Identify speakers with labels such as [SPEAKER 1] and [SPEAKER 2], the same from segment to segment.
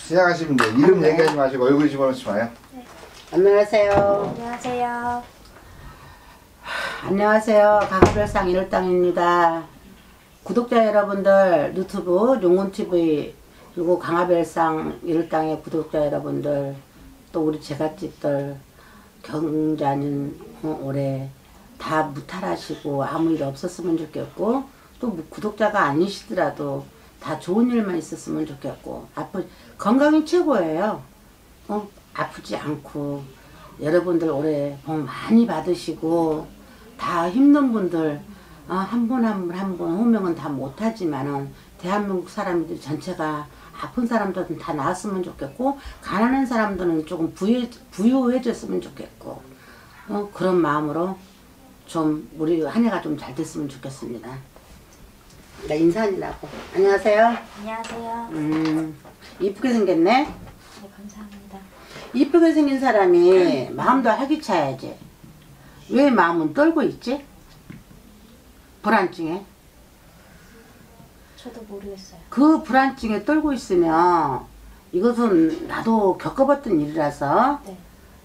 [SPEAKER 1] 시작하시면 돼요. 이름 얘기하지 마시고 얼굴 집어넣지 마요.
[SPEAKER 2] 네.
[SPEAKER 3] 안녕하세요.
[SPEAKER 2] 안녕하세요.
[SPEAKER 3] 안녕하세요. 강하별상 일일당입니다. 구독자 여러분들, 유튜브 용훈TV 그리고 강하별상 일일당의 구독자 여러분들, 또 우리 제갓집들 경자는 올해 다 무탈하시고 아무 일 없었으면 좋겠고, 또 구독자가 아니시더라도 다 좋은 일만 있었으면 좋겠고, 건강이 최고예요. 아프지 않고 여러분들 올해 복 많이 받으시고, 다 힘든 분들 한 분 한 분 호명은 다 못하지만은 대한민국 사람들 전체가 아픈 사람들은 다 나았으면 좋겠고, 가난한 사람들은 조금 부유해졌으면 좋겠고, 그런 마음으로 좀 우리 한 해가 좀 잘 됐으면 좋겠습니다. 나 인사하느라고. 안녕하세요.
[SPEAKER 2] 안녕하세요.
[SPEAKER 3] 이쁘게 생겼네.
[SPEAKER 2] 네, 감사합니다.
[SPEAKER 3] 이쁘게 생긴 사람이 마음도 활기차야지. 왜 마음은 떨고 있지? 불안증에.
[SPEAKER 2] 저도 모르겠어요.
[SPEAKER 3] 그 불안증에 떨고 있으면, 이것은 나도 겪어봤던 일이라서,
[SPEAKER 2] 네.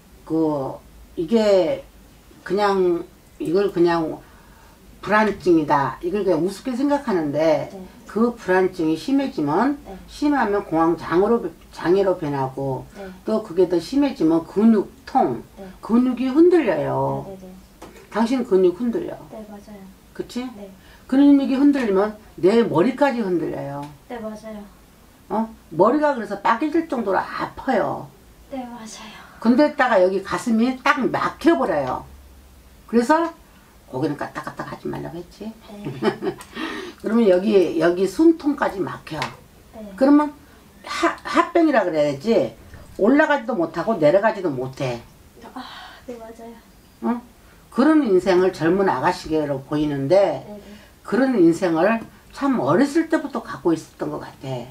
[SPEAKER 3] 이게 그냥 이걸 그냥 불안증이다, 이걸 그냥 우습게 생각하는데,
[SPEAKER 2] 네.
[SPEAKER 3] 그 불안증이 심해지면,
[SPEAKER 2] 네.
[SPEAKER 3] 심하면 장애로 변하고,
[SPEAKER 2] 네.
[SPEAKER 3] 또 그게 더 심해지면 근육통,
[SPEAKER 2] 네.
[SPEAKER 3] 근육이 흔들려요.
[SPEAKER 2] 네네네.
[SPEAKER 3] 당신 근육 흔들려.
[SPEAKER 2] 네, 맞아요.
[SPEAKER 3] 그치?
[SPEAKER 2] 네.
[SPEAKER 3] 근육이 흔들리면 내 머리까지 흔들려요.
[SPEAKER 2] 네, 맞아요.
[SPEAKER 3] 머리가 그래서 빠개질 정도로 아파요.
[SPEAKER 2] 네, 맞아요.
[SPEAKER 3] 근데다가 여기 가슴이 딱 막혀버려요. 그래서 고개는 까딱까딱 하지 말라고 했지.
[SPEAKER 2] 네.
[SPEAKER 3] 그러면 여기 숨통까지 막혀.
[SPEAKER 2] 네.
[SPEAKER 3] 그러면 합병이라 그래야지, 올라가지도 못하고 내려가지도 못해.
[SPEAKER 2] 네, 맞아요.
[SPEAKER 3] 그런 인생을 젊은 아가씨로 보이는데,
[SPEAKER 2] 네네.
[SPEAKER 3] 그런 인생을 참 어렸을 때부터 갖고 있었던 것 같아.
[SPEAKER 2] 네.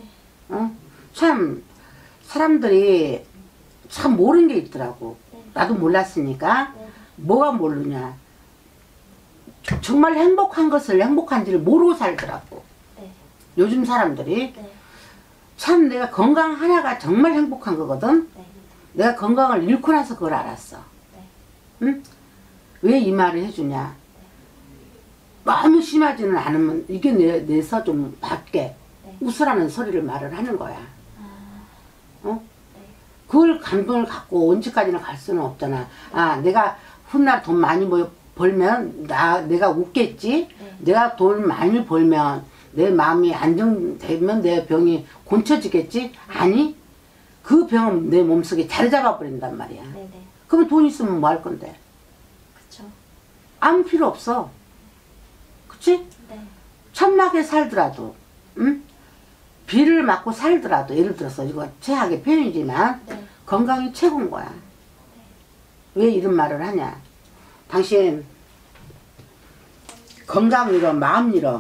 [SPEAKER 3] 참 사람들이 참 모르는 게 있더라고.
[SPEAKER 2] 네.
[SPEAKER 3] 나도 몰랐으니까.
[SPEAKER 2] 네.
[SPEAKER 3] 뭐가 모르냐, 정말 행복한 것을 행복한지를 모르고 살더라고.
[SPEAKER 2] 네.
[SPEAKER 3] 요즘 사람들이.
[SPEAKER 2] 네.
[SPEAKER 3] 참 내가 건강 하나가 정말 행복한 거거든.
[SPEAKER 2] 네.
[SPEAKER 3] 내가 건강을 잃고 나서 그걸 알았어.
[SPEAKER 2] 네.
[SPEAKER 3] 응? 왜 이 말을 해주냐, 너무 심하지는 않으면 이겨내서 좀 밖에
[SPEAKER 2] 네.
[SPEAKER 3] 웃으라는 소리를 말을 하는 거야.
[SPEAKER 2] 네.
[SPEAKER 3] 그걸 감동을 갖고 언제까지나 갈 수는 없잖아. 내가 훗날 돈 많이 벌면 내가 웃겠지.
[SPEAKER 2] 네.
[SPEAKER 3] 내가 돈 많이 벌면 내 마음이 안정되면 내 병이 고쳐지겠지. 아니, 그 병은 내 몸속에 자리 잡아버린단 말이야.
[SPEAKER 2] 네네.
[SPEAKER 3] 그러면 돈 있으면 뭐 할 건데?
[SPEAKER 2] 그쵸.
[SPEAKER 3] 아무 필요 없어. 그치?
[SPEAKER 2] 네.
[SPEAKER 3] 천막에 살더라도, 응? 비를 맞고 살더라도, 예를 들어서 이거 최악의 표현이지만,
[SPEAKER 2] 네.
[SPEAKER 3] 건강이 최고인 거야. 왜 이런 말을 하냐? 당신 건강 잃어, 마음 잃어.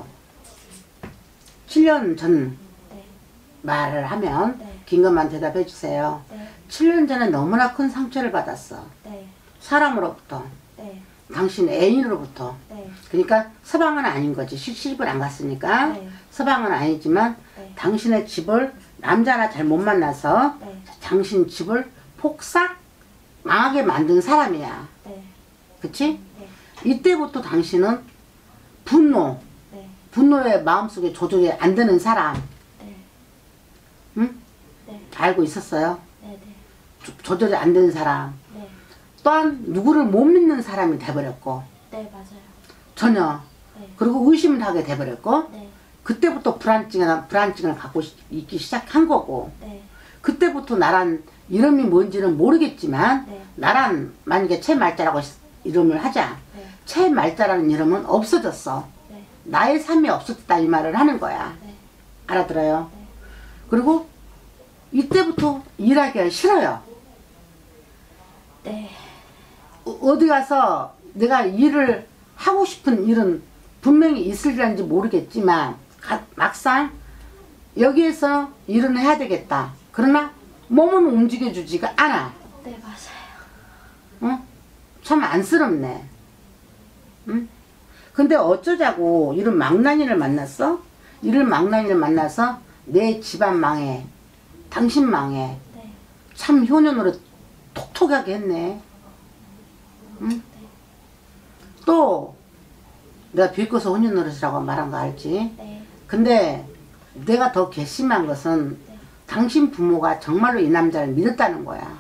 [SPEAKER 3] 7년 전
[SPEAKER 2] 네.
[SPEAKER 3] 말을 하면
[SPEAKER 2] 네.
[SPEAKER 3] 긴 것만 대답해 주세요.
[SPEAKER 2] 네.
[SPEAKER 3] 7년 전에 너무나 큰 상처를 받았어.
[SPEAKER 2] 네.
[SPEAKER 3] 사람으로부터,
[SPEAKER 2] 네.
[SPEAKER 3] 당신 애인으로부터.
[SPEAKER 2] 네.
[SPEAKER 3] 그러니까 서방은 아닌 거지. 시집을 안 갔으니까.
[SPEAKER 2] 네.
[SPEAKER 3] 서방은 아니지만,
[SPEAKER 2] 네.
[SPEAKER 3] 당신의 집을 남자나 잘 못 만나서
[SPEAKER 2] 네.
[SPEAKER 3] 당신 집을 폭삭 망하게 만든 사람이야.
[SPEAKER 2] 네.
[SPEAKER 3] 그치?
[SPEAKER 2] 네.
[SPEAKER 3] 이때부터 당신은
[SPEAKER 2] 네.
[SPEAKER 3] 분노의 마음속에 조절이 안 되는 사람,
[SPEAKER 2] 네.
[SPEAKER 3] 응?
[SPEAKER 2] 네.
[SPEAKER 3] 알고 있었어요.
[SPEAKER 2] 네. 네.
[SPEAKER 3] 조절이 안 되는 사람,
[SPEAKER 2] 네.
[SPEAKER 3] 또한 누구를 못 믿는 사람이 돼버렸고,
[SPEAKER 2] 네, 맞아요.
[SPEAKER 3] 전혀.
[SPEAKER 2] 네.
[SPEAKER 3] 그리고 의심을 하게 돼버렸고,
[SPEAKER 2] 네.
[SPEAKER 3] 그때부터 불안증을 갖고 있기 시작한 거고,
[SPEAKER 2] 네.
[SPEAKER 3] 그때부터 나란 이름이 뭔지는 모르겠지만,
[SPEAKER 2] 네.
[SPEAKER 3] 나란 만약에 최말자라고 이름을 하자.
[SPEAKER 2] 네.
[SPEAKER 3] 최말자라는 이름은 없어졌어.
[SPEAKER 2] 네.
[SPEAKER 3] 나의 삶이 없었다, 이 말을 하는 거야.
[SPEAKER 2] 네.
[SPEAKER 3] 알아들어요?
[SPEAKER 2] 네.
[SPEAKER 3] 그리고 이때부터 일하기가 싫어요.
[SPEAKER 2] 네.
[SPEAKER 3] 어디 가서 내가 일을 하고 싶은 일은 분명히 있으리란지 모르겠지만, 막상 여기에서 일은 해야 되겠다. 그러나 몸은 움직여주지가 않아.
[SPEAKER 2] 네, 맞아요.
[SPEAKER 3] 참 안쓰럽네. 응? 근데 어쩌자고 이런 망나니를 만났어? 이런 망나니를 만나서 내 집안 망해. 당신 망해.
[SPEAKER 2] 네.
[SPEAKER 3] 참 효년으로 톡톡하게 했네. 응? 또 내가 비꼬서 혼연노릇이라고 말한 거 알지?
[SPEAKER 2] 네.
[SPEAKER 3] 근데 내가 더 괘씸한 것은
[SPEAKER 2] 네.
[SPEAKER 3] 당신 부모가 정말로 이 남자를 믿었다는 거야.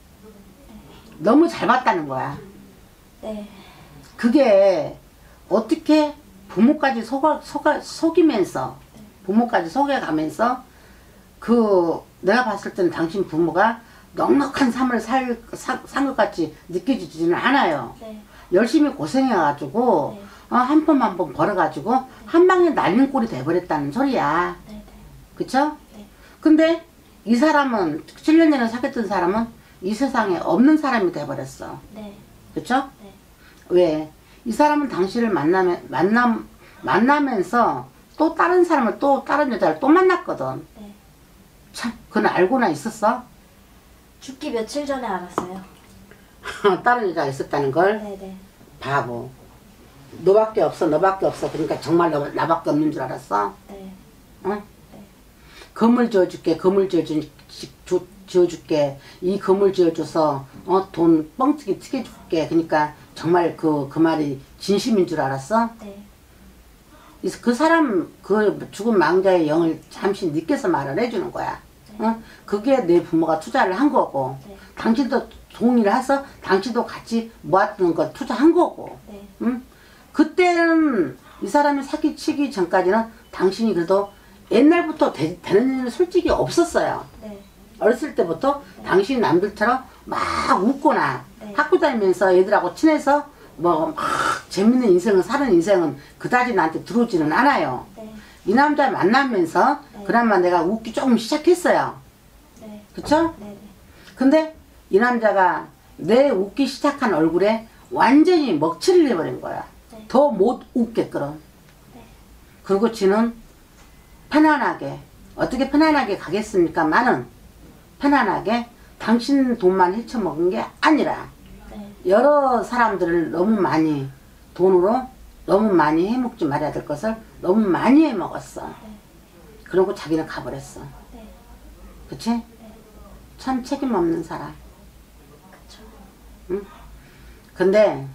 [SPEAKER 3] 너무 잘 봤다는 거야.
[SPEAKER 2] 네.
[SPEAKER 3] 그게 어떻게 부모까지 속이면서 부모까지 속여가면서 그 내가 봤을 때는 당신 부모가 넉넉한 삶을 산 것 같이 느껴지지는 않아요.
[SPEAKER 2] 네.
[SPEAKER 3] 열심히 고생해가지고
[SPEAKER 2] 네.
[SPEAKER 3] 한 번 한 번 벌어가지고 한 방에 날린 꼴이 돼버렸다는 소리야.
[SPEAKER 2] 네. 네.
[SPEAKER 3] 그쵸?
[SPEAKER 2] 네.
[SPEAKER 3] 근데 이 사람은 7년 전에 사귀었던 사람은 이 세상에 없는 사람이 돼버렸어.
[SPEAKER 2] 네.
[SPEAKER 3] 그쵸?
[SPEAKER 2] 네.
[SPEAKER 3] 왜? 이 사람은 당신을 만나면서 또 다른 사람을 또 다른 여자를 또 만났거든.
[SPEAKER 2] 네.
[SPEAKER 3] 참, 그건 알고나 있었어?
[SPEAKER 2] 죽기 며칠 전에 알았어요.
[SPEAKER 3] 다른 여자가 있었다는 걸?
[SPEAKER 2] 네네.
[SPEAKER 3] 바보. 너밖에 없어, 너밖에 없어. 그러니까 정말 나밖에 없는 줄 알았어?
[SPEAKER 2] 네.
[SPEAKER 3] 응?
[SPEAKER 2] 네.
[SPEAKER 3] 건물 지어줄게, 지어줄게. 이 건물 지어줘서, 돈 뻥튀기 튀겨줄게. 그러니까 정말 그 말이 진심인 줄 알았어?
[SPEAKER 2] 네.
[SPEAKER 3] 그 사람, 그 죽은 망자의 영을 잠시 느껴서 말을 해주는 거야.
[SPEAKER 2] 네.
[SPEAKER 3] 그게 내 부모가 투자를 한 거고,
[SPEAKER 2] 네.
[SPEAKER 3] 당신도 동의를 해서 당신도 같이 모았던 거 투자한 거고,
[SPEAKER 2] 네.
[SPEAKER 3] 응? 그때는 이 사람이 사기치기 전까지는 당신이 그래도 옛날부터 되는 일은 솔직히 없었어요.
[SPEAKER 2] 네.
[SPEAKER 3] 어렸을 때부터 당신이 남들처럼 막 웃거나
[SPEAKER 2] 네.
[SPEAKER 3] 학교 다니면서 애들하고 친해서 뭐 막 재밌는 인생을 사는 인생은 그다지 나한테 들어오지는 않아요.
[SPEAKER 2] 네.
[SPEAKER 3] 이 남자 만나면서
[SPEAKER 2] 네.
[SPEAKER 3] 그나마 내가 웃기 조금 시작했어요.
[SPEAKER 2] 네.
[SPEAKER 3] 그쵸?
[SPEAKER 2] 네네.
[SPEAKER 3] 근데 이 남자가 내 웃기 시작한 얼굴에 완전히 먹칠을 해버린 거야.
[SPEAKER 2] 네.
[SPEAKER 3] 더 못 웃게끔.
[SPEAKER 2] 네.
[SPEAKER 3] 그리고 지는 편안하게, 어떻게 편안하게 가겠습니까? 나는 편안하게 당신 돈만 헤쳐먹은 게 아니라
[SPEAKER 2] 네.
[SPEAKER 3] 여러 사람들을 너무 많이 돈으로 너무 많이 해먹지 말아야 될 것을 너무 많이 해먹었어.
[SPEAKER 2] 네.
[SPEAKER 3] 그러고 자기는 가버렸어.
[SPEAKER 2] 네.
[SPEAKER 3] 그치?
[SPEAKER 2] 네.
[SPEAKER 3] 참 책임 없는 사람.
[SPEAKER 2] 그쵸.
[SPEAKER 3] 응? 근데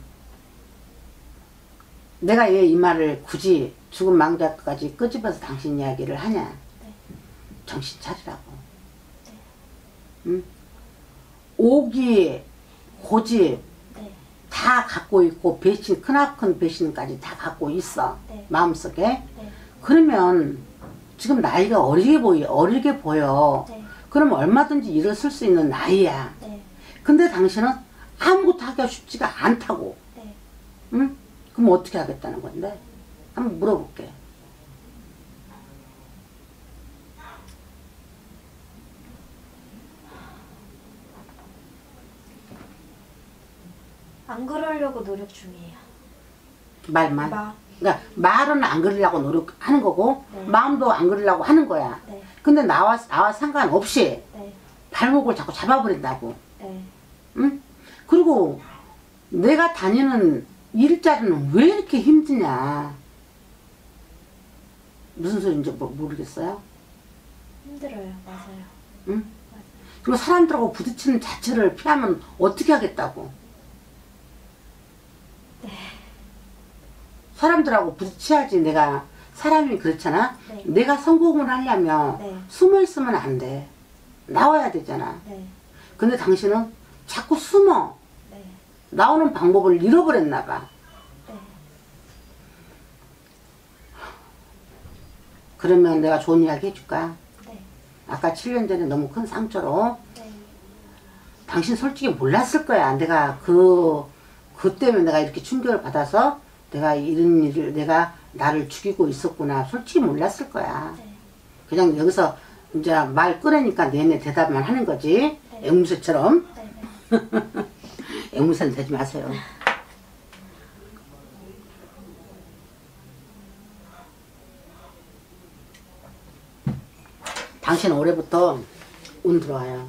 [SPEAKER 3] 내가 왜 이 말을 굳이 죽은 망자까지 끄집어서 당신 이야기를 하냐?
[SPEAKER 2] 네.
[SPEAKER 3] 정신 차리라고.
[SPEAKER 2] 네.
[SPEAKER 3] 응? 오기, 고집
[SPEAKER 2] 네.
[SPEAKER 3] 다 갖고 있고 배신, 크나큰 배신까지 다 갖고 있어.
[SPEAKER 2] 네.
[SPEAKER 3] 마음속에.
[SPEAKER 2] 네.
[SPEAKER 3] 그러면 지금 나이가 어리게 보여.
[SPEAKER 2] 네.
[SPEAKER 3] 그럼 얼마든지 일을 쓸 수 있는 나이야.
[SPEAKER 2] 네.
[SPEAKER 3] 근데 당신은 아무것도 하기가 쉽지가 않다고.
[SPEAKER 2] 네.
[SPEAKER 3] 응? 그럼 어떻게 하겠다는 건데? 한번 물어볼게.
[SPEAKER 2] 안 그러려고 노력 중이에요.
[SPEAKER 3] 말만.
[SPEAKER 2] 막.
[SPEAKER 3] 그러니까 말은 안 그러려고 노력하는 거고
[SPEAKER 2] 네.
[SPEAKER 3] 마음도 안 그러려고 하는 거야.
[SPEAKER 2] 네.
[SPEAKER 3] 근데 나와 상관없이
[SPEAKER 2] 네.
[SPEAKER 3] 발목을 자꾸 잡아버린다고.
[SPEAKER 2] 네.
[SPEAKER 3] 응? 그리고 내가 다니는 일자리는 왜 이렇게 힘드냐. 무슨 소리인지 모르겠어요.
[SPEAKER 2] 힘들어요. 맞아요.
[SPEAKER 3] 응?
[SPEAKER 2] 맞아요.
[SPEAKER 3] 그리고 사람들하고 부딪히는 자체를 피하면 어떻게 하겠다고.
[SPEAKER 2] 네.
[SPEAKER 3] 사람들하고 부딪혀야지. 내가 사람이 그렇잖아.
[SPEAKER 2] 네.
[SPEAKER 3] 내가 성공을 하려면
[SPEAKER 2] 네.
[SPEAKER 3] 숨어 있으면 안 돼. 나와야 되잖아.
[SPEAKER 2] 네. 근데
[SPEAKER 3] 근데 당신은 자꾸 숨어.
[SPEAKER 2] 네.
[SPEAKER 3] 나오는 방법을 잃어버렸나 봐.
[SPEAKER 2] 네.
[SPEAKER 3] 그러면 내가 좋은 이야기 해줄까?
[SPEAKER 2] 네.
[SPEAKER 3] 아까 7년 전에 너무 큰 상처로
[SPEAKER 2] 네.
[SPEAKER 3] 당신 솔직히 몰랐을 거야. 내가 그 때문에 내가 이렇게 충격을 받아서 내가 이런 일을 내가 나를 죽이고 있었구나. 솔직히 몰랐을 거야.
[SPEAKER 2] 네.
[SPEAKER 3] 그냥 여기서 이제 말 끊으니까 내내 대답만 하는 거지.
[SPEAKER 2] 네.
[SPEAKER 3] 앵무새처럼.
[SPEAKER 2] 네. 네.
[SPEAKER 3] 앵무새는 되지 마세요. 당신 올해부터 운 들어와요.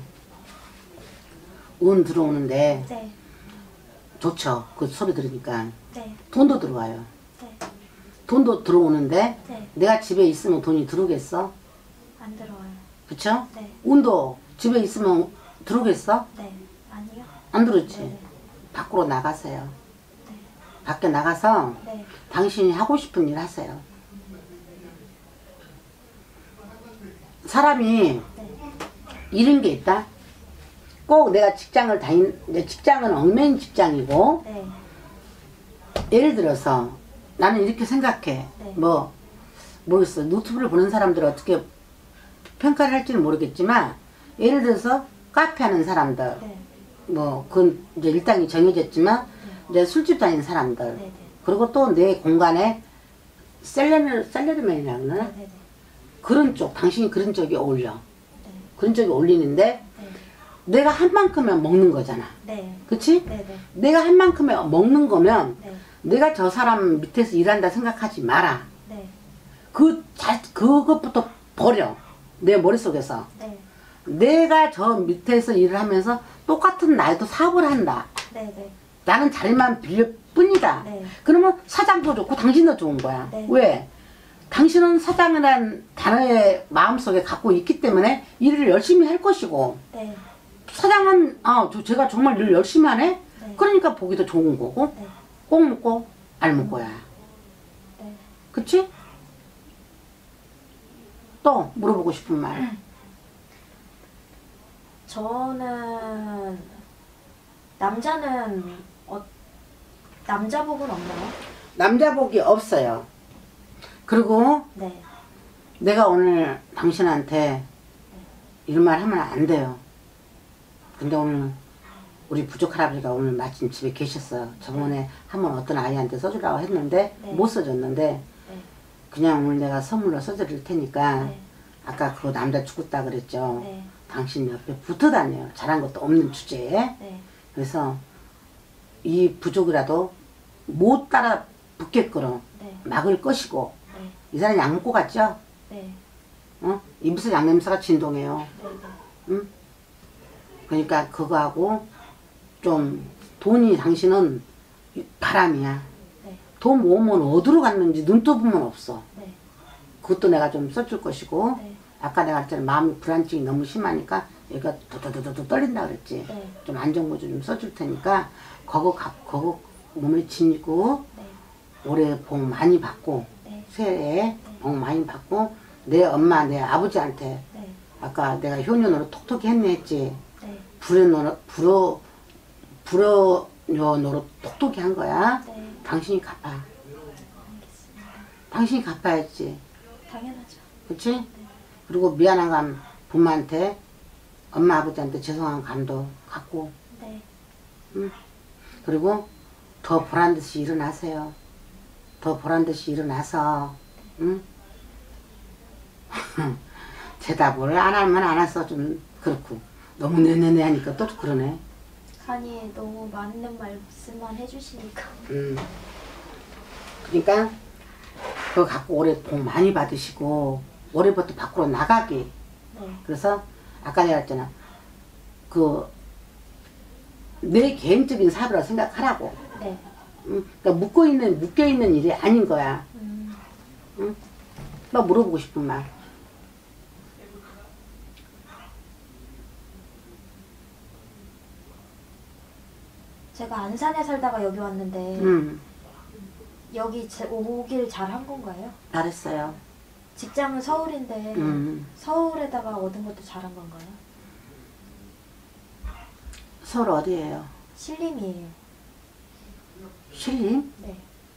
[SPEAKER 3] 운 들어오는데
[SPEAKER 2] 네.
[SPEAKER 3] 좋죠. 그 소리 들으니까.
[SPEAKER 2] 네.
[SPEAKER 3] 돈도 들어와요.
[SPEAKER 2] 네.
[SPEAKER 3] 돈도 들어오는데
[SPEAKER 2] 네.
[SPEAKER 3] 내가 집에 있으면 돈이 들어오겠어?
[SPEAKER 2] 안 들어와요.
[SPEAKER 3] 그쵸?
[SPEAKER 2] 네.
[SPEAKER 3] 운도 집에 있으면 들어오겠어?
[SPEAKER 2] 네. 아니요.
[SPEAKER 3] 안 들었지?
[SPEAKER 2] 네.
[SPEAKER 3] 밖으로 나가세요.
[SPEAKER 2] 네.
[SPEAKER 3] 밖에 나가서
[SPEAKER 2] 네.
[SPEAKER 3] 당신이 하고 싶은 일 하세요. 사람이
[SPEAKER 2] 네.
[SPEAKER 3] 이런 게 있다. 꼭 내가 내 직장은 엉맨 직장이고,
[SPEAKER 2] 네.
[SPEAKER 3] 예를 들어서 나는 이렇게 생각해.
[SPEAKER 2] 네.
[SPEAKER 3] 모르겠어. 노트북을 보는 사람들은 어떻게 평가를 할지는 모르겠지만, 예를 들어서 카페 하는 사람들,
[SPEAKER 2] 네.
[SPEAKER 3] 그건 이제 일당이 정해졌지만, 이제 술집 다니는 사람들,
[SPEAKER 2] 네. 네.
[SPEAKER 3] 그리고 또 내 공간에 셀러리맨이라고 그러나?
[SPEAKER 2] 네. 네.
[SPEAKER 3] 그런 쪽, 당신이 그런 쪽이 어울려.
[SPEAKER 2] 네.
[SPEAKER 3] 그런 쪽이 어울리는데,
[SPEAKER 2] 네.
[SPEAKER 3] 내가 한 만큼에 먹는 거잖아.
[SPEAKER 2] 네.
[SPEAKER 3] 그치?
[SPEAKER 2] 네. 네.
[SPEAKER 3] 내가 한 만큼에 먹는 거면,
[SPEAKER 2] 네.
[SPEAKER 3] 내가 저 사람 밑에서 일한다 생각하지 마라.
[SPEAKER 2] 네.
[SPEAKER 3] 그것부터 버려. 내 머릿속에서.
[SPEAKER 2] 네.
[SPEAKER 3] 내가 저 밑에서 일을 하면서 똑같은 나이도 사업을 한다.
[SPEAKER 2] 네. 네.
[SPEAKER 3] 나는 자리만 빌릴 뿐이다.
[SPEAKER 2] 네.
[SPEAKER 3] 그러면 사장도 좋고 당신도 좋은 거야.
[SPEAKER 2] 네.
[SPEAKER 3] 왜? 당신은 사장이라는 단어의 마음속에 갖고 있기 때문에 일을 열심히 할 것이고,
[SPEAKER 2] 네.
[SPEAKER 3] 사장은 제가 정말 일 열심히 하네?
[SPEAKER 2] 네.
[SPEAKER 3] 그러니까 보기도 좋은 거고,
[SPEAKER 2] 네.
[SPEAKER 3] 꼭 먹고 알 먹고야.
[SPEAKER 2] 네.
[SPEAKER 3] 그치? 또 물어보고 싶은 말.
[SPEAKER 2] 저는 남자는 남자복은 없나요?
[SPEAKER 3] 남자복이 없어요. 그리고
[SPEAKER 2] 네.
[SPEAKER 3] 내가 오늘 당신한테 이런 말 하면 안 돼요. 근데 오늘 우리 부족 할아버지가 오늘 마침 집에 계셨어요. 저번에 한번 어떤 아이한테 써주라고 했는데
[SPEAKER 2] 네.
[SPEAKER 3] 못 써줬는데
[SPEAKER 2] 네.
[SPEAKER 3] 그냥 오늘 내가 선물로 써드릴 테니까
[SPEAKER 2] 네.
[SPEAKER 3] 아까 그 남자 죽었다 그랬죠.
[SPEAKER 2] 네.
[SPEAKER 3] 당신 옆에 붙어 다녀요. 잘한 것도 없는 주제에.
[SPEAKER 2] 네.
[SPEAKER 3] 그래서 이 부족이라도 못 따라 붙게끔
[SPEAKER 2] 네.
[SPEAKER 3] 막을 것이고,
[SPEAKER 2] 네.
[SPEAKER 3] 이 사람 약 먹고 갔죠?
[SPEAKER 2] 네.
[SPEAKER 3] 입에서 약 냄새가 진동해요.
[SPEAKER 2] 네.
[SPEAKER 3] 응? 그러니까 그거하고 좀 돈이 당신은 바람이야.
[SPEAKER 2] 네.
[SPEAKER 3] 돈 모으면 어디로 갔는지 눈도 보면 없어.
[SPEAKER 2] 네.
[SPEAKER 3] 그것도 내가 좀 써줄 것이고,
[SPEAKER 2] 네.
[SPEAKER 3] 아까 내가 했잖아. 마음이 불안증이 너무 심하니까 얘가 도도도도 떨린다 그랬지.
[SPEAKER 2] 네.
[SPEAKER 3] 좀 안정보조 좀 써줄 테니까 그거 몸에 지니고
[SPEAKER 2] 네.
[SPEAKER 3] 올해 복 많이 받고
[SPEAKER 2] 네.
[SPEAKER 3] 새해에 복 많이 받고 내 엄마 내 아버지한테
[SPEAKER 2] 네.
[SPEAKER 3] 아까 내가 효녀노릇 톡톡히 했네 했지.
[SPEAKER 2] 네.
[SPEAKER 3] 불효노릇 톡톡히 한 거야.
[SPEAKER 2] 네.
[SPEAKER 3] 당신이 갚아.
[SPEAKER 2] 알겠습니다.
[SPEAKER 3] 당신이 갚아야지.
[SPEAKER 2] 당연하죠.
[SPEAKER 3] 그치? 그리고 미안한 감 부모한테 엄마 아버지한테 죄송한 감도 갖고
[SPEAKER 2] 네.
[SPEAKER 3] 그리고 더 보란듯이 일어나세요. 더 보란듯이 일어나서 대답을 안 하면 안 해서 좀 그렇고 너무 내내내 하니까 또 그러네.
[SPEAKER 2] 아니 너무 맞는 말씀만 해주시니까.
[SPEAKER 3] 그러니까 그거 갖고 올해 복 많이 받으시고 올해부터 밖으로 나가기.
[SPEAKER 2] 네.
[SPEAKER 3] 그래서 아까 내가 했잖아. 내 개인적인 사업이라고 생각하라고.
[SPEAKER 2] 네.
[SPEAKER 3] 그러니까 묶여있는 일이 아닌 거야. 응? 너 물어보고 싶은 말.
[SPEAKER 2] 제가 안산에 살다가 여기 왔는데 여기 오길 잘한 건가요?
[SPEAKER 3] 잘했어요.
[SPEAKER 2] 직장은 서울인데 서울에다가 얻은 것도 잘한 건가요?
[SPEAKER 3] 서울 어디예요?
[SPEAKER 2] 신림이에요.
[SPEAKER 3] 신림?
[SPEAKER 2] 네.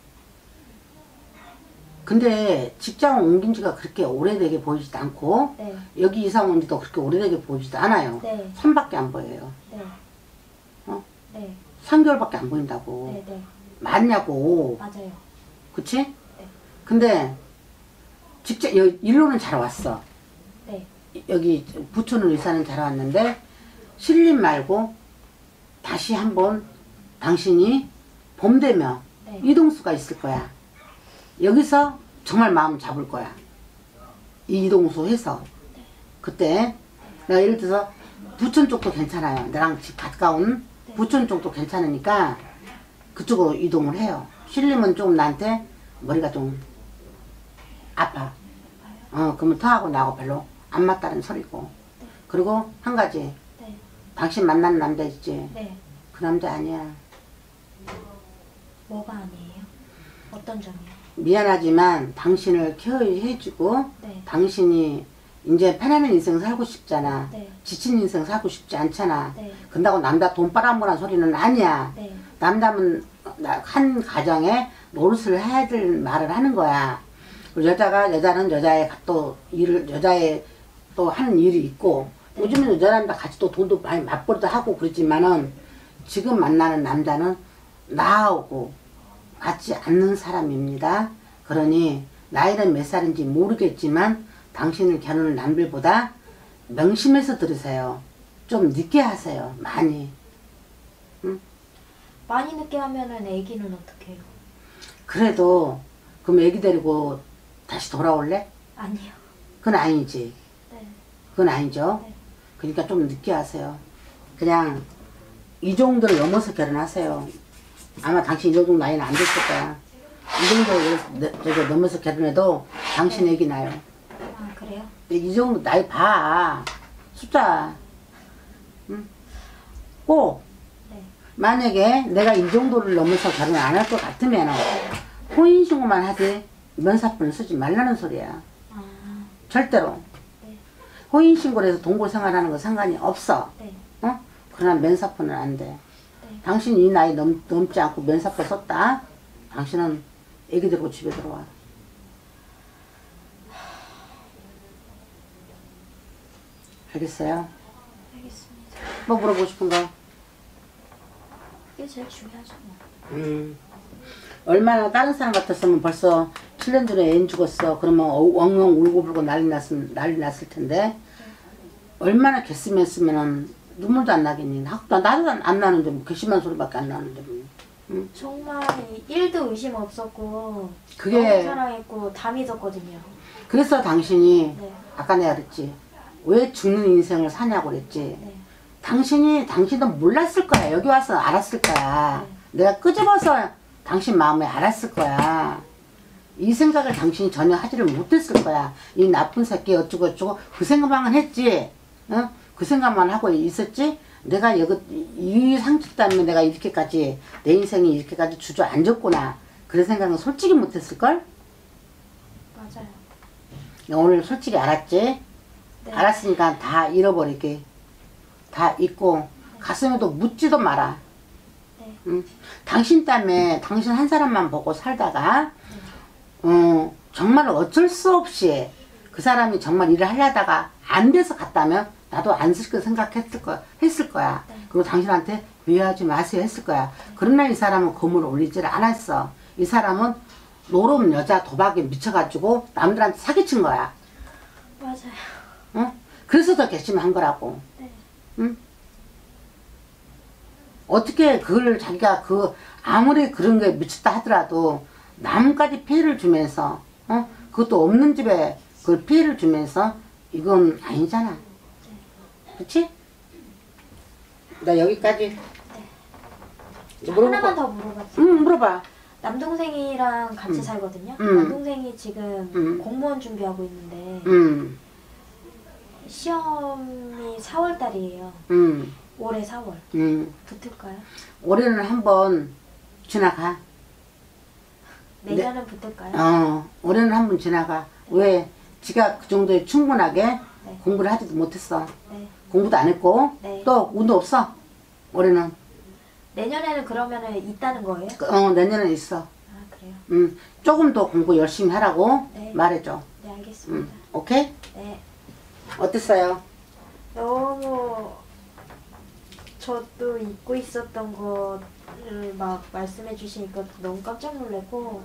[SPEAKER 3] 근데 직장을 옮긴 지가 그렇게 오래되게 보이지도 않고
[SPEAKER 2] 네.
[SPEAKER 3] 여기 이사 온 지도 그렇게 오래되게 보이지도 않아요.
[SPEAKER 2] 네.
[SPEAKER 3] 3밖에 안 보여요.
[SPEAKER 2] 네.
[SPEAKER 3] 어?
[SPEAKER 2] 네.
[SPEAKER 3] 3개월밖에 안 보인다고.
[SPEAKER 2] 네. 네.
[SPEAKER 3] 맞냐고.
[SPEAKER 2] 맞아요.
[SPEAKER 3] 그치?
[SPEAKER 2] 네.
[SPEAKER 3] 근데 일로는 잘 왔어.
[SPEAKER 2] 네.
[SPEAKER 3] 여기 부천으로 이사는 잘 왔는데 신림 말고 다시 한번 당신이 봄 되면
[SPEAKER 2] 네.
[SPEAKER 3] 이동수가 있을 거야. 여기서 정말 마음 잡을 거야. 이 이동수 해서. 그때 내가 예를 들어서 부천 쪽도 괜찮아요. 나랑 집 가까운 부천 쪽도 괜찮으니까 그쪽으로 이동을 해요. 신림은 좀 나한테 머리가 좀 아파. 그러면 터하고 나하고 별로 안 맞다는 소리고.
[SPEAKER 2] 네.
[SPEAKER 3] 그리고 한 가지,
[SPEAKER 2] 네.
[SPEAKER 3] 당신 만나는 남자 있지?
[SPEAKER 2] 네.
[SPEAKER 3] 그 남자 아니야.
[SPEAKER 2] 뭐가 아니에요? 어떤 점이요?
[SPEAKER 3] 미안하지만 당신을 케어해주고
[SPEAKER 2] 네.
[SPEAKER 3] 당신이 이제 편안한 인생 살고 싶잖아.
[SPEAKER 2] 네.
[SPEAKER 3] 지친 인생 살고 싶지 않잖아.
[SPEAKER 2] 네.
[SPEAKER 3] 근다고 남자 돈 빨아먹으라는 소리는 아니야.
[SPEAKER 2] 네.
[SPEAKER 3] 남자면 한 가정에 노릇을 해야 될 말을 하는 거야. 그리고 여자는 여자의 또 일을, 여자의 또 하는 일이 있고,
[SPEAKER 2] 네.
[SPEAKER 3] 요즘에는 여자랑 같이 또 돈도 많이 맞벌이도 하고 그러지만은 지금 만나는 남자는 나하고 맞지 않는 사람입니다. 그러니 나이는 몇 살인지 모르겠지만 당신을 겨누는 남들보다 명심해서 들으세요. 좀 늦게 하세요. 많이. 응?
[SPEAKER 2] 많이 늦게 하면은 애기는 어떻게 해요?
[SPEAKER 3] 그래도 그럼 애기 데리고 다시 돌아올래?
[SPEAKER 2] 아니요.
[SPEAKER 3] 그건 아니지.
[SPEAKER 2] 네.
[SPEAKER 3] 그건 아니죠.
[SPEAKER 2] 네.
[SPEAKER 3] 그러니까 좀 늦게 하세요. 그냥 이 정도를 넘어서 결혼하세요. 아마 당신 이 정도 나이는 안 됐을 거야. 이 정도 넘어서 결혼해도 당신 애기 나요.
[SPEAKER 2] 아, 그래요?
[SPEAKER 3] 이 정도 나이 봐. 숫자. 응? 꼭
[SPEAKER 2] 네.
[SPEAKER 3] 만약에 내가 이 정도를 넘어서 결혼 안 할 것 같으면 혼인신고만 하지 면사표는 쓰지 말라는 소리야.
[SPEAKER 2] 아,
[SPEAKER 3] 절대로.
[SPEAKER 2] 네.
[SPEAKER 3] 혼인신고를 해서 동거생활하는 거 상관이 없어.
[SPEAKER 2] 네.
[SPEAKER 3] 어? 그러나 면사표는 안 돼.
[SPEAKER 2] 네.
[SPEAKER 3] 당신 이 나이 넘지 않고 면사표 썼다? 당신은 애기 데리고 집에 들어와. 알겠어요?
[SPEAKER 2] 알겠습니다.
[SPEAKER 3] 뭐 물어보고 싶은 거?
[SPEAKER 2] 이게 제일 중요하죠. 뭐.
[SPEAKER 3] 얼마나 다른 사람 같았으면 벌써 7년 전에 애 죽었어. 그러면 엉엉 울고불고 난리 났을 텐데 얼마나 겠으면은 눈물도 안 나겠니? 나도 안 나는데 뭐 괘씸한 소리밖에 안 나는데 뭐. 응?
[SPEAKER 2] 정말 1도 의심 없었고
[SPEAKER 3] 그게-
[SPEAKER 2] 너무 사랑했고 다 믿었거든요.
[SPEAKER 3] 그래서 당신이
[SPEAKER 2] 네.
[SPEAKER 3] 아까 내가 그랬지. 왜 죽는 인생을 사냐고 그랬지.
[SPEAKER 2] 네.
[SPEAKER 3] 당신도 몰랐을 거야. 여기 와서 알았을 거야. 내가 끄집어서 당신 마음에 알았을 거야. 이 생각을 당신이 전혀 하지를 못했을 거야. 이 나쁜 새끼 어쩌고 그 생각만 했지. 어? 그 생각만 하고 있었지. 내가 이 상처 때문에 내가 이렇게까지 내 인생이 이렇게까지 주저앉았구나. 그런 생각은 솔직히 못했을걸?
[SPEAKER 2] 맞아요.
[SPEAKER 3] 오늘 솔직히 알았지?
[SPEAKER 2] 네.
[SPEAKER 3] 알았으니까 다 잃어버리게. 다 잊고 가슴에도 묻지도 마라.
[SPEAKER 2] 네.
[SPEAKER 3] 응? 당신 때문에 당신 한 사람만 보고 살다가 정말 어쩔 수 없이 그 사람이 정말 일을 하려다가 안 돼서 갔다면 나도 안 쓸 거 했을 거야.
[SPEAKER 2] 네.
[SPEAKER 3] 그리고 당신한테 후회하지 마세요 했을 거야. 그러나 이 사람은 거물을 올리지를 않았어. 이 사람은 노름 여자 도박에 미쳐가지고 남들한테 사기친 거야.
[SPEAKER 2] 맞아요.
[SPEAKER 3] 응? 그래서 더 괘씸한 거라고.
[SPEAKER 2] 네.
[SPEAKER 3] 응? 어떻게 그걸 자기가 아무리 그런 거에 미쳤다 하더라도 남까지 피해를 주면서 그것도 없는 집에 그 피해를 주면서 이건 아니잖아. 그치? 나 여기까지.
[SPEAKER 2] 하나만 더 물어봤어요.
[SPEAKER 3] 응, 물어봐.
[SPEAKER 2] 남동생이랑 같이 살거든요.
[SPEAKER 3] 음.
[SPEAKER 2] 남동생이 지금 공무원 준비하고 있는데 시험이 4월 달이에요. 올해 4월. 붙을까요?
[SPEAKER 3] 올해는 한번 지나가.
[SPEAKER 2] 내년은 붙을까요?
[SPEAKER 3] 올해는 한번 지나가. 왜? 지가 그 정도에 충분하게
[SPEAKER 2] 네.
[SPEAKER 3] 공부를 하지도 못했어.
[SPEAKER 2] 네.
[SPEAKER 3] 공부도 안 했고
[SPEAKER 2] 네.
[SPEAKER 3] 또 운도 없어. 올해는.
[SPEAKER 2] 내년에는 그러면은 있다는 거예요?
[SPEAKER 3] 내년은 있어.
[SPEAKER 2] 아, 그래요?
[SPEAKER 3] 조금 더 공부 열심히 하라고
[SPEAKER 2] 네.
[SPEAKER 3] 말해줘.
[SPEAKER 2] 네, 알겠습니다.
[SPEAKER 3] 오케이?
[SPEAKER 2] 네.
[SPEAKER 3] 어땠어요?
[SPEAKER 2] 너무 저도 잊고 있었던 거를 막 말씀해 주시니까 너무 깜짝 놀랐고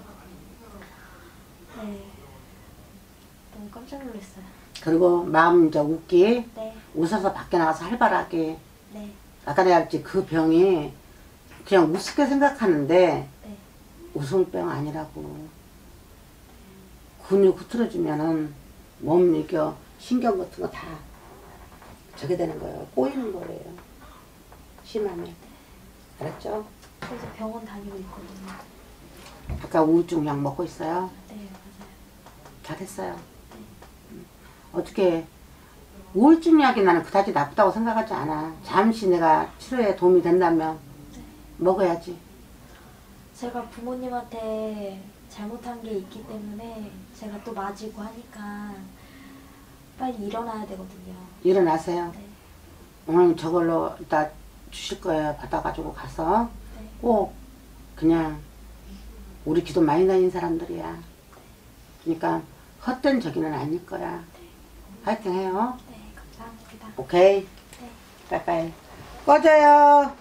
[SPEAKER 2] 네. 너무 깜짝 놀랐어요.
[SPEAKER 3] 그리고 마음 이제 웃기.
[SPEAKER 2] 네.
[SPEAKER 3] 웃어서 밖에 나가서 활발하게.
[SPEAKER 2] 네.
[SPEAKER 3] 아까 내가 했지 그 병이 그냥 우습게 생각하는데
[SPEAKER 2] 네.
[SPEAKER 3] 우스병 아니라고. 근육 흐트러지면은 몸 이겨 신경 같은 거 다 저게 되는 거예요. 꼬이는 거래요. 심하면. 알았죠?
[SPEAKER 2] 그래서 병원 다니고 있거든요.
[SPEAKER 3] 아까 우울증 약 먹고 있어요.
[SPEAKER 2] 네, 맞아요.
[SPEAKER 3] 잘했어요. 어떻게 우울증 약이 나는 그다지 나쁘다고 생각하지 않아. 잠시 내가 치료에 도움이 된다면 먹어야지.
[SPEAKER 2] 제가 부모님한테 잘못한 게 있기 때문에 제가 또 맞이고 하니까 빨리 일어나야 되거든요.
[SPEAKER 3] 일어나세요.
[SPEAKER 2] 네.
[SPEAKER 3] 오늘 저걸로 이따 주실 거예요. 받아가지고 가서
[SPEAKER 2] 네.
[SPEAKER 3] 꼭 그냥 우리 기도 많이 다닌 사람들이야. 그러니까 헛된 저기는 아닐 거야. 화이팅 해요.
[SPEAKER 2] 네, 감사합니다.
[SPEAKER 3] 오케이.
[SPEAKER 2] 네.
[SPEAKER 3] 빠이빠이. 꺼져요.